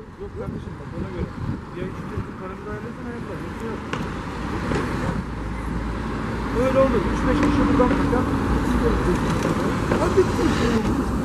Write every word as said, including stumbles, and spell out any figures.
Yok kardeşim bak ona göre. Ya üçüncü bizim paramızı ayarlarsan ayarlar. Yoksa yok. Öyle olur. Üç beş kişi buradan tutar. Hadi bitti.